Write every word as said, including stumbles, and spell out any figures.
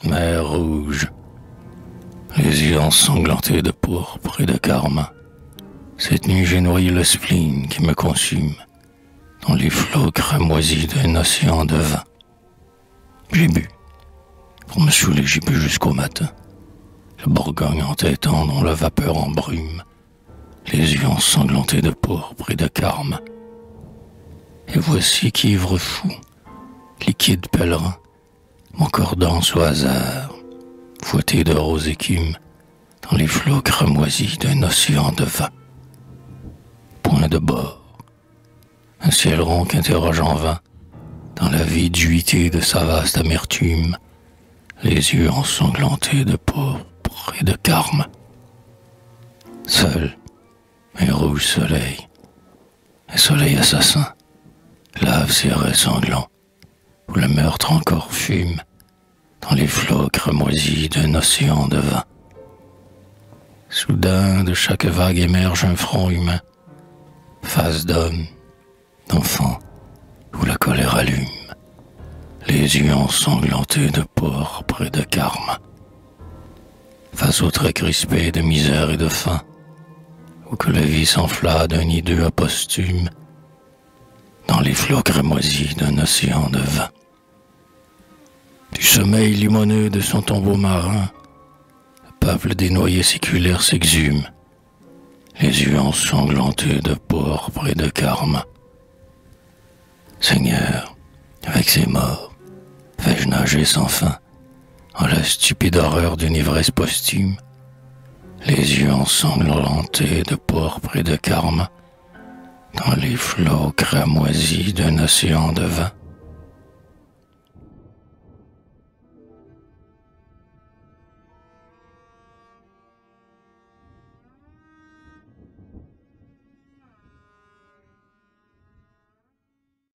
Mer rouge, les yeux ensanglantés de pourpre et de carmin. Cette nuit j'ai noyé le spleen qui me consume dans les flots cramoisis d'un océan de vin. J'ai bu, pour me saouler j'ai bu jusqu'au matin, le Bourgogne entêtant dont la vapeur embrume les yeux ensanglantés de pourpre et de carmin. Et voici qu'ivre fou, liquide pèlerin, mon corps danse au hasard, fouetté de rose écume, dans les flots cramoisis d'un océan de vin. Point de bord, un ciel rond qu'interroge en vain, dans la viduité de sa vaste amertume, les yeux ensanglantés de pourpre et de carmin. Seul, un rouge soleil, un soleil assassin, lave ses raies sanglants, où le meurtre encore fume, dans les flots cramoisis d'un océan de vin. Soudain, de chaque vague émerge un front humain, face d'homme, d'enfant, où la colère allume, les yeux ensanglantés de pourpre et de carmin. Face aux traits crispés de misère et de faim, où que la vie s'enfla d'un hideux posthume, dans les flots cramoisis d'un océan de vin. Du sommeil limoneux de son tombeau marin, le peuple des noyés séculaires s'exhume, les yeux ensanglantés de pourpre et de carmin. Seigneur, avec ces morts, fais-je nager sans fin, en la stupide horreur d'une ivresse posthume, les yeux ensanglantés de pourpre et de carmin, dans les flots cramoisis d'un océan de vin.